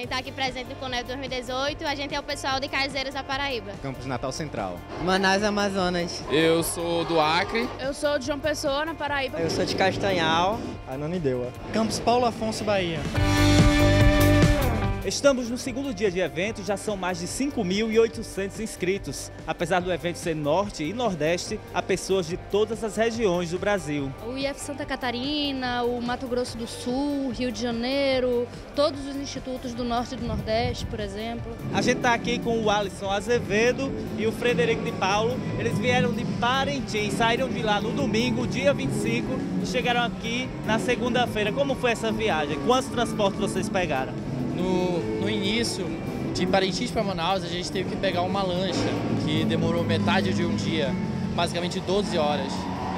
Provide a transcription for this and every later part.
gente está aqui presente no Conep 2018, a gente é o pessoal de Cajazeiras da Paraíba. Campus Natal Central. Manaus, Amazonas. Eu sou do Acre. Eu sou de João Pessoa, na Paraíba. Eu sou de Castanhal. Ananindeua. Campus Paulo Afonso, Bahia. Estamos no segundo dia de evento, já são mais de 5.800 inscritos. Apesar do evento ser norte e nordeste, há pessoas de todas as regiões do Brasil. O IF Santa Catarina, o Mato Grosso do Sul, Rio de Janeiro, todos os institutos do norte e do nordeste, por exemplo. A gente está aqui com o Alisson Azevedo e o Frederico de Paulo. Eles vieram de Parintins, saíram de lá no domingo, dia 25, e chegaram aqui na segunda-feira. Como foi essa viagem? Quantos transportes vocês pegaram? No início, de Parintins para Manaus, a gente teve que pegar uma lancha, que demorou metade de um dia, basicamente 12 horas.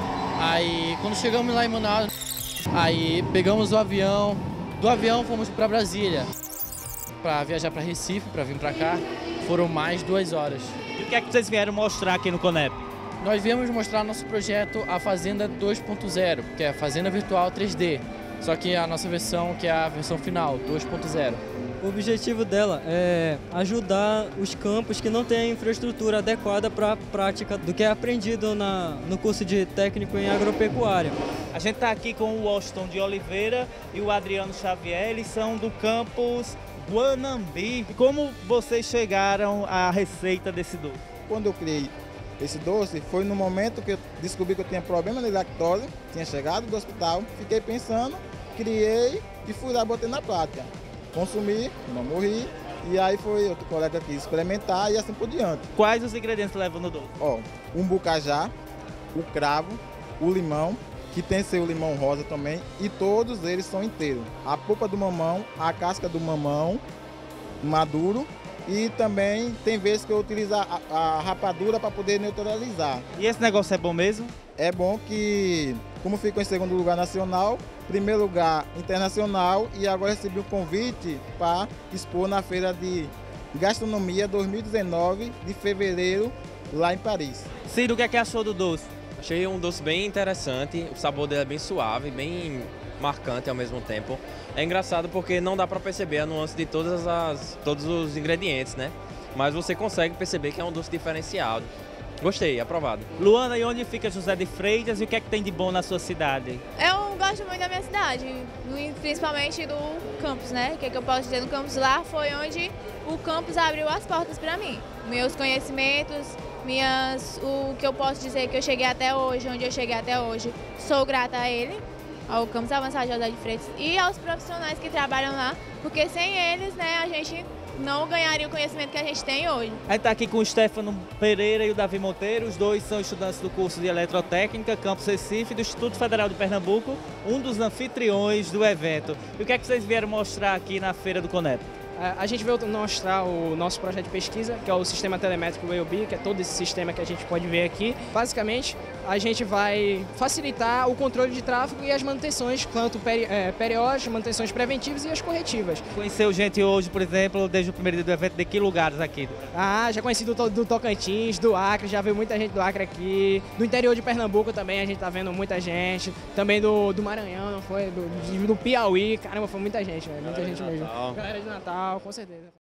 Aí, quando chegamos lá em Manaus, aí pegamos o avião, do avião fomos para Brasília, para viajar para Recife, para vir para cá, foram mais 2 horas. E o que é que vocês vieram mostrar aqui no Conep? Nós viemos mostrar nosso projeto, a Fazenda 2.0, que é a Fazenda Virtual 3D. Só que a nossa versão, que é a versão final, 2.0. O objetivo dela é ajudar os campos que não têm a infraestrutura adequada para a prática do que é aprendido no curso de técnico em agropecuária. A gente está aqui com o Washington de Oliveira e o Adriano Xavier, eles são do campus Guanambi. E como vocês chegaram à receita desse doce? Quando eu criei esse doce, foi no momento que eu descobri que eu tinha problema de lactose, tinha chegado do hospital, fiquei pensando, criei e fui lá, botei na prática. Consumi, não morri, e aí foi outro colega aqui experimentar e assim por diante. Quais os ingredientes levam no doce? Ó, um bucajá, o cravo, o limão, que tem seu limão rosa também, e todos eles são inteiros. A polpa do mamão, a casca do mamão maduro, e também tem vezes que eu utilizo a rapadura para poder neutralizar. E esse negócio é bom mesmo? É bom que, como ficou em segundo lugar nacional, primeiro lugar internacional, e agora recebi um convite para expor na Feira de Gastronomia 2019 de fevereiro, lá em Paris. Ciro, o que é que achou do doce? Achei um doce bem interessante, o sabor dele é bem suave, bem marcante ao mesmo tempo. É engraçado porque não dá para perceber a nuance de todos os ingredientes, né? Mas você consegue perceber que é um doce diferenciado. Gostei, aprovado. Luana, e onde fica José de Freitas e o que é que tem de bom na sua cidade? Eu gosto muito da minha cidade, principalmente do campus, né? O que eu posso dizer no campus lá foi onde o campus abriu as portas para mim. Meus conhecimentos, o que eu posso dizer que eu cheguei até hoje, onde eu cheguei até hoje, sou grata a ele, ao campus avançado José de Freitas e aos profissionais que trabalham lá, porque sem eles, né, a gente não ganharia o conhecimento que a gente tem hoje. A gente está aqui com o Stefano Pereira e o Davi Monteiro, os dois são estudantes do curso de Eletrotécnica, Campus Recife, do Instituto Federal de Pernambuco, um dos anfitriões do evento. E o que é que vocês vieram mostrar aqui na Feira do Conep? A gente veio mostrar o nosso projeto de pesquisa, que é o sistema telemétrico WAYOBI, que é todo esse sistema que a gente pode ver aqui. Basicamente, a gente vai facilitar o controle de tráfego e as manutenções, tanto periódicas, manutenções preventivas e as corretivas. Conheceu gente hoje, por exemplo, desde o primeiro dia do evento, de que lugares aqui? Já conheci do Tocantins, do Acre, já veio muita gente do Acre aqui. Do interior de Pernambuco também a gente tá vendo muita gente. Também do Maranhão, não foi? Do Piauí, caramba, foi muita gente, velho. Muita gente mesmo. Galera de Natal. Com certeza.